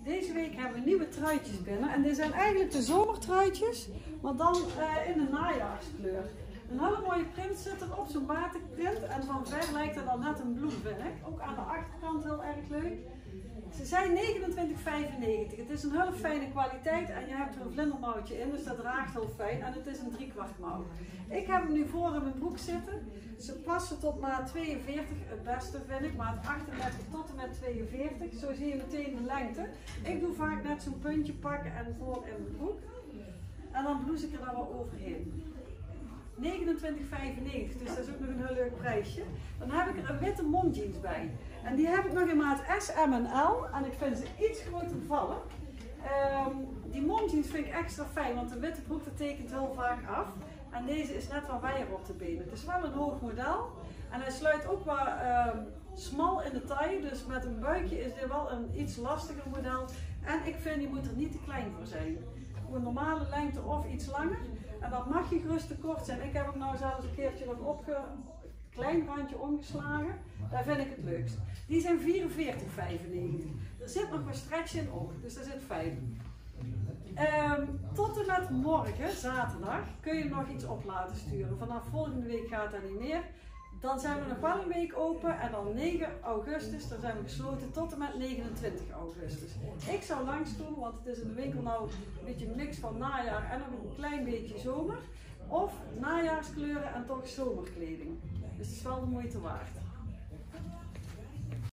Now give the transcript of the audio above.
Deze week hebben we nieuwe truitjes binnen en dit zijn eigenlijk de zomertruitjes, maar dan in een najaarskleur. Een hele mooie print zit er op, zo'n batikprint, en van ver lijkt het al net een bloem, vind ik. Ook aan de achterkant heel erg leuk. Ze zijn 29,95. Het is een hele fijne kwaliteit en je hebt er een vlindermouwtje in, dus dat draagt heel fijn. En het is een 3/4 mouw. Ik heb hem nu voor in mijn broek zitten. Ze passen tot maat 42, het beste vind ik, maat 38 tot en met 42. Zo zie je meteen de lengte. Ik doe vaak net zo'n puntje pakken en voor in mijn broek. En dan blouse ik er dan wel overheen. 29,95, dus dat is ook nog een heel leuk prijsje. Dan heb ik er een witte momjeans bij. En die heb ik nog in maat S, M en L. En ik vind ze iets groter vallen. Die momjeans vind ik extra fijn, want de witte broek dat tekent heel vaak af. En deze is net wat wijer op de benen. Het is wel een hoog model. En hij sluit ook wat smal in de taille. Dus met een buikje is dit wel een iets lastiger model. En ik vind die moet er niet te klein voor zijn. Een normale lengte of iets langer. En dat mag je gerust te kort zijn. Ik heb hem nou zelfs een keertje nog klein randje omgeslagen. Daar vind ik het leukst. Die zijn 44,95. Er zit nog een stretch in ook, dus dat zit fijn. Tot en met morgen, zaterdag, kun je nog iets op laten sturen. Vanaf volgende week gaat dat niet meer. Dan zijn we nog wel een week open en dan 9 augustus, dan zijn we gesloten tot en met 29 augustus. Ik zou langskomen, want het is in de winkel nou een beetje een mix van najaar en ook een klein beetje zomer. Of najaarskleuren en toch zomerkleding. Dus het is wel de moeite waard.